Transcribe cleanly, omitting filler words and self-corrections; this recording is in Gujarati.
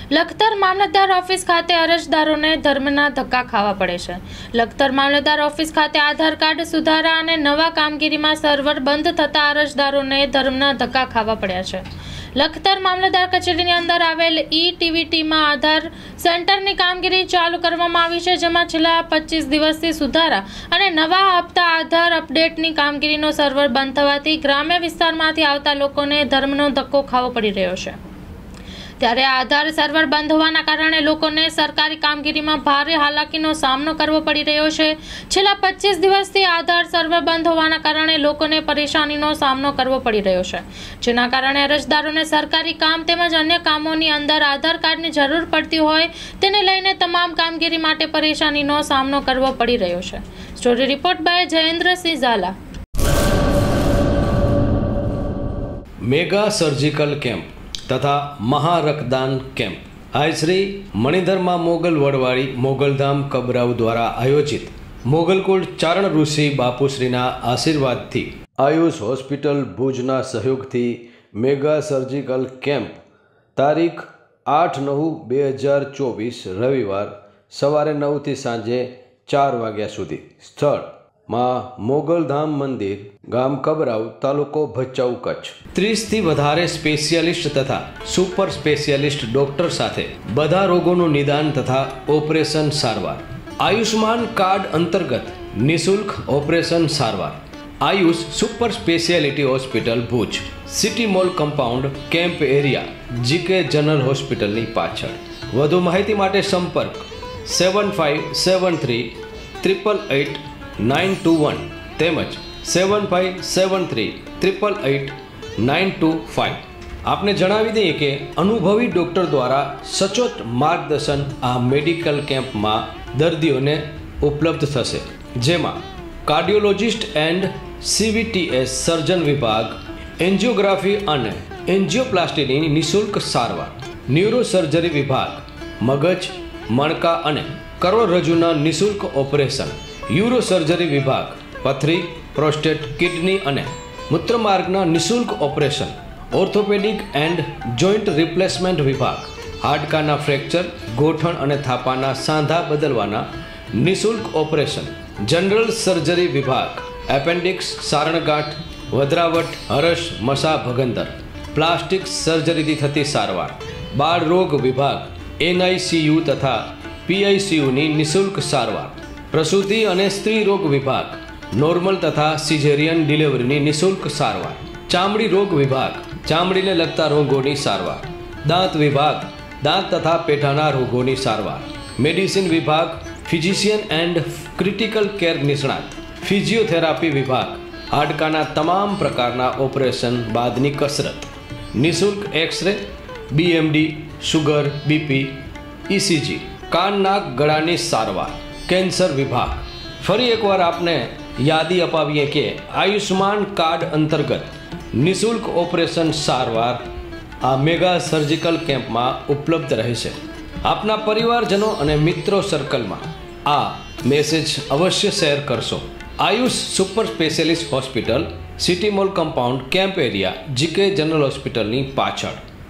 લખતર મામલતદાર ઓફિસ ખાતે અરજદારોને ધર્મના ધક્કા ખાવા પડે છે। લખતર મામલતદાર ઓફિસ ખાતે આધાર કાર્ડ સુધારા અને નવા કામગીરીમાં સર્વર બંધ થતા અરજદારોને ધર્મના ધક્કા ખાવા પડ્યા છે। લખતર મામલતદાર કચેરીની અંદર આવેલ ઈ-ટીવીટીમાં આધાર સેન્ટરની કામગીરી ચાલુ કરવામાં આવી છે, જેમાં છેલ્લા 25 દિવસથી સુધારા અને નવા આપતા આધાર અપડેટની કામગીરીનો સર્વર બંધ થવાથી ગ્રામ્ય વિસ્તારમાંથી આવતા લોકોને ધર્મનો ધક્કો ખાવો પડી રહ્યો છે। ત્યારે આધાર સર્વર બંધ હોવાના કારણે લોકોને સરકારી કામગીરીમાં ભારે હાલાકીનો સામનો કરવો પડી રહ્યો છે। છેલ્લા 25 દિવસથી આધાર સર્વર બંધ હોવાના કારણે લોકોને પરેશાનીનો સામનો કરવો પડી રહ્યો છે, જેના કારણે અરજદારોને સરકારી કામ તેમજ અન્ય કામોની અંદર આધાર કાર્ડની જરૂર પડતી હોય તેને લઈને તમામ કામગીરી માટે પરેશાનીનો સામનો કરવો પડી રહ્યો છે। Story report by Jayendrasinh Zala. Mega surgical camp તથા મહારક્તદાન કેમ્પ આજ શ્રી મણિધર્મા મોગલ વડવાળી મોગલધામ કબરાઉ દ્વારા આયોજિત મોગલકુળ ચારણ ઋષિ બાપુશ્રીના આશીર્વાદથી આયુષ હોસ્પિટલ ભુજના સહયોગથી મેગા સર્જિકલ કેમ્પ તારીખ 8/9/2024 રવિવાર સવારે 9 થી સાંજે 4 વાગ્યા સુધી સ્થળ માં મોગલધામ મંદિર, ગામ કબરાઉ, તાલુકો ભચાઉ, કચ્છ। 30 થી વધારે સ્પેશિયાલિસ્ટ તથા સુપર સ્પેશિયાલિસ્ટ ડોક્ટર સાથે બધા રોગોનું નિદાન તથા ઓપરેશન સારવાર। આયુષ્માન કાર્ડ અંતર્ગત નિઃશુલ્ક ઓપરેશન સારવાર। Ayush super speciality hospital Bhuj, city mall compound, camp area, GK general હોસ્પિટલની પાછળ। વધુ માહિતી માટે સંપર્ક 7573 888 921 તેમજ 7573 888 925। આપને જણાવી દઈએ કે અનુભવી ડૉક્ટર દ્વારા સચોટ માર્ગદર્શન આ મેડિકલ કેમ્પમાં દર્દીઓને ઉપલબ્ધ થશે, જેમાં કાર્ડિયોલોજિસ્ટ એન્ડ CVTS સર્જન વિભાગ, એન્જિયોગ્રાફી અને એન્જિયોપ્લાસ્ટીની નિઃશુલ્ક સારવાર, ન્યુરોસર્જરી વિભાગ, મગજ, મણકા અને કરોડરજ્જુના નિઃશુલ્ક ઓપરેશન, યુરોસર્જરી વિભાગ, પથરી, પ્રોસ્ટેટ, કિડની અને મૂત્રમાર્ગના નિઃશુલ્ક operation, orthopedic and joint replacement વિભાગ, હાડકાના ફ્રેક્ચર, ગોઠણ અને થાપાના સાંધા બદલવાના નિઃશુલ્ક ઓપરેશન, જનરલ સર્જરી વિભાગ, એપેન્ડિક્સ, સારણગાંઠ, વધરાવટ, હરસ, મસા ભગંદર, પ્લાસ્ટિક સર્જરીથી થતી સારવાર, બાળ રોગ વિભાગ, NICU તથા PICUની નિઃશુલ્ક સારવાર, પ્રસૂતિ અને સ્ત્રી રોગ વિભાગ, નોર્મલ તથા સિઝેરિયન ડિલિવરીની નિઃશુલ્ક સારવાર, ચામડી રોગ વિભાગ, ચામડીને લગતા રોગોની સારવાર, દાંત વિભાગ, દાંત તથા પેઢાના રોગોની સારવાર, મેડિસિન વિભાગ, ફિઝિશિયન એન્ડ ક્રિટિકલ કેર નિષ્ણાત, ફિઝિયોથેરાપી વિભાગ, હાડકાના તમામ પ્રકારના ઓપરેશન બાદની કસરત, નિઃશુલ્ક x-ray, BMD, sugar, BP, ECG, કાન નાક ગળાની સારવાર, કેન્સર વિભાગ। ફરી એકવાર આપને યાદી અપાવીએ કે આયુષ્માન કાર્ડ અંતર્ગત નિઃશુલ્ક ઓપરેશન સારવાર આ મેગા સર્જિકલ કેમ્પમાં ઉપલબ્ધ રહેશે। આપના પરિવારજનો અને મિત્રો સર્કલમાં આ મેસેજ અવશ્ય શેર કરશો। Ayush super specialist hospital, city mall compound, camp area, GK general હોસ્પિટલની પાછળ।